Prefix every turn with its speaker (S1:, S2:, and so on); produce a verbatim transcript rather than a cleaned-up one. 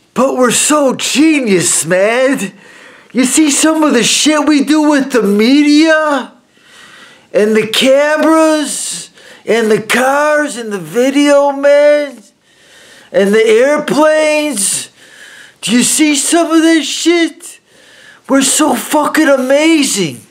S1: But we're so genius, man. You see some of the shit we do with the media? And the cameras? And the cars? And the video, man? And the airplanes? Do you see some of this shit? We're so fucking amazing.